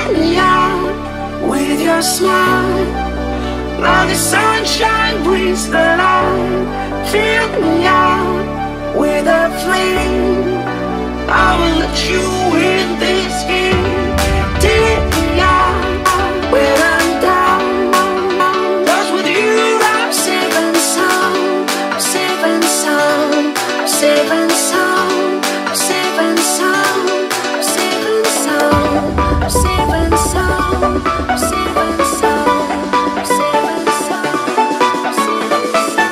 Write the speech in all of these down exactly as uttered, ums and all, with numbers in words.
Fill me out with your smile. Now the sunshine brings the light. Fill me out with a flame. I will let you in this game. Take me out when I'm down. 'Cause with you I'm safe and sound. I'm safe and sound. I'm safe and sound. I'm safe and sound. I'm safe and sound. I'm safe and sound. I'm safe and sound. I'm safe and sound. I'm safe and sound.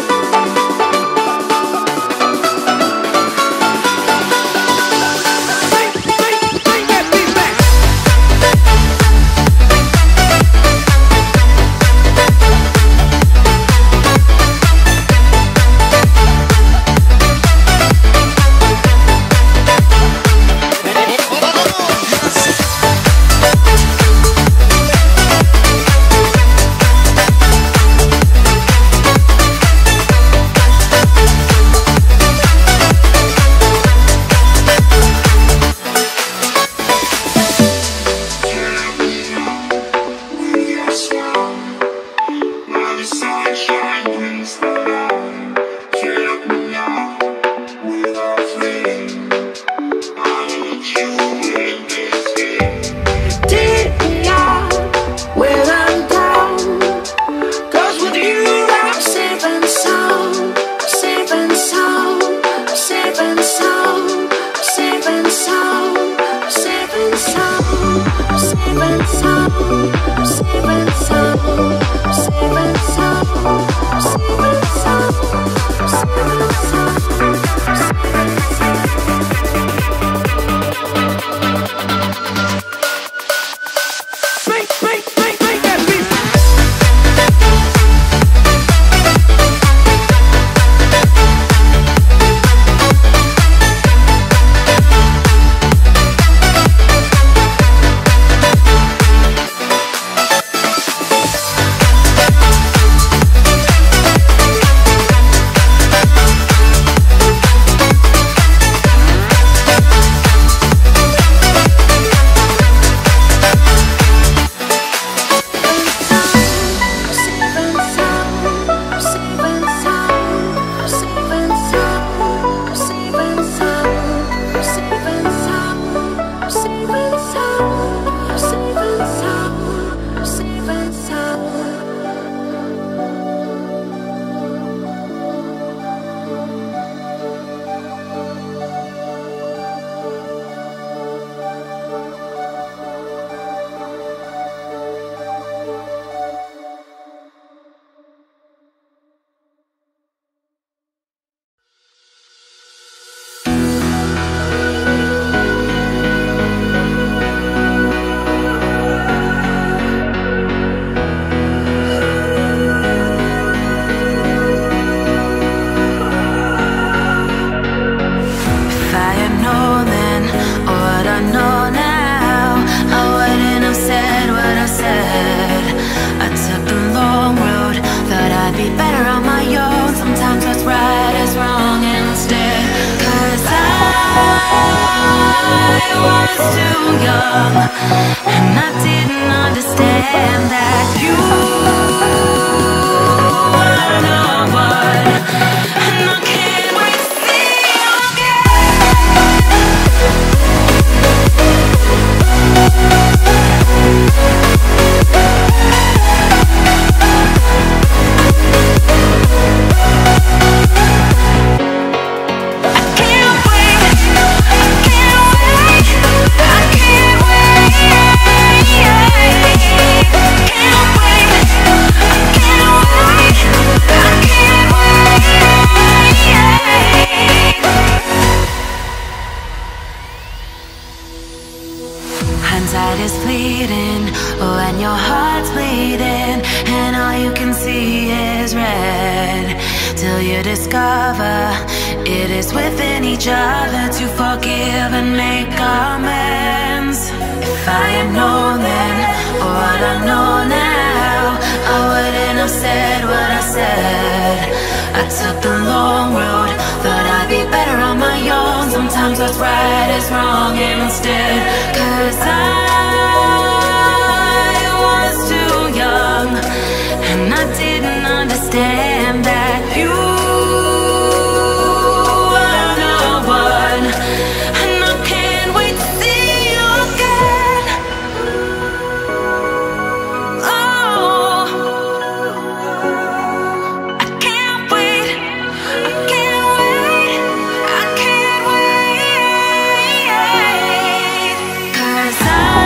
Sometimes what's right is wrong instead. 'Cause I understand that you are the one, and I can't wait to see you again. Oh, I can't wait, I can't wait, I can't wait, 'cause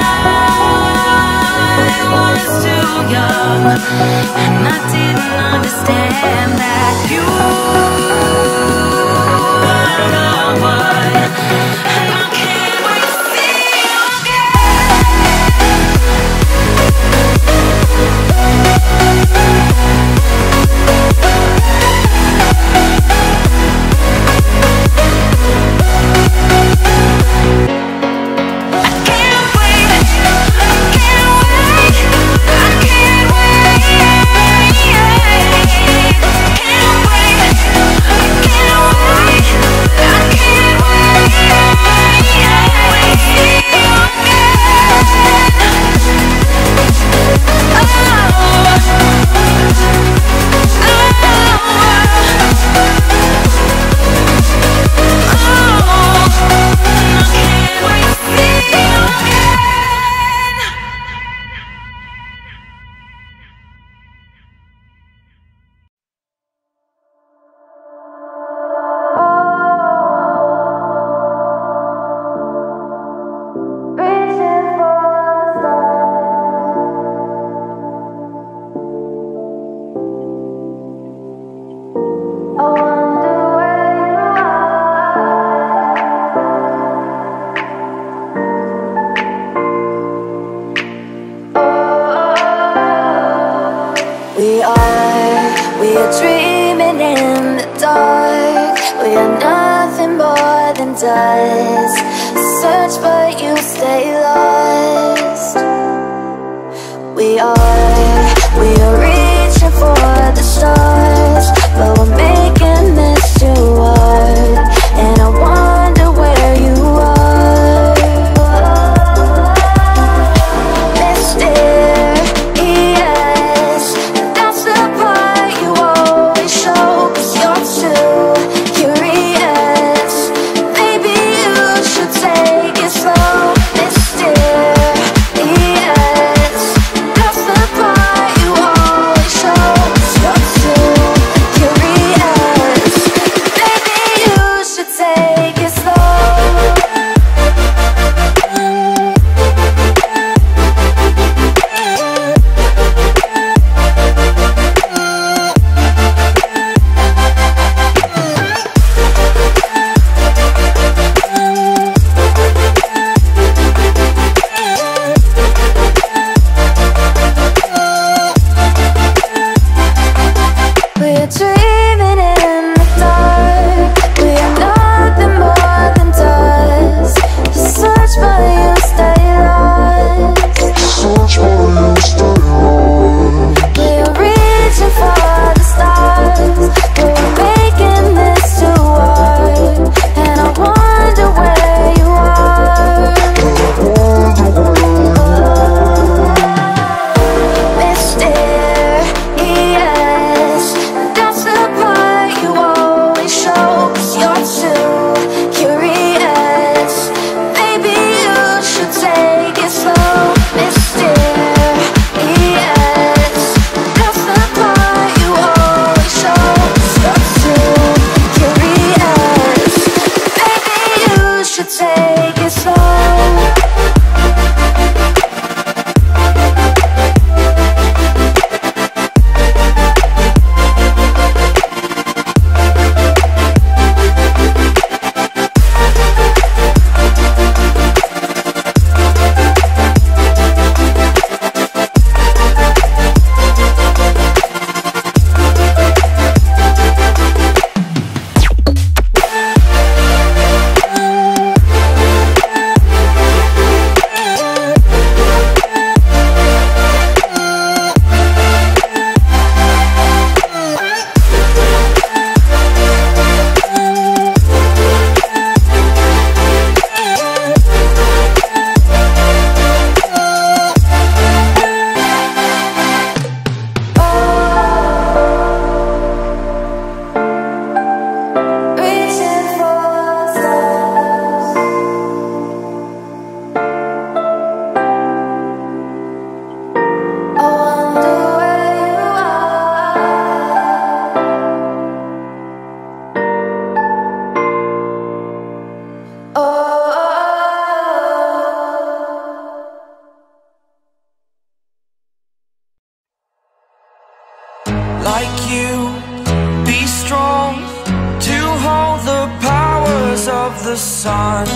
I was too young, and I didn't understand that you are the one, and I can't wait to see you the sun.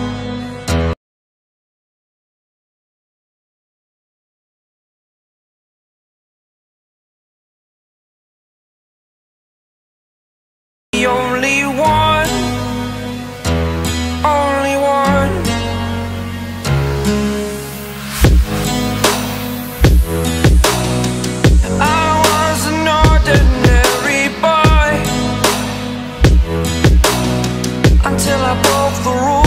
The only one, only one. I was an ordinary boy until I broke the rules.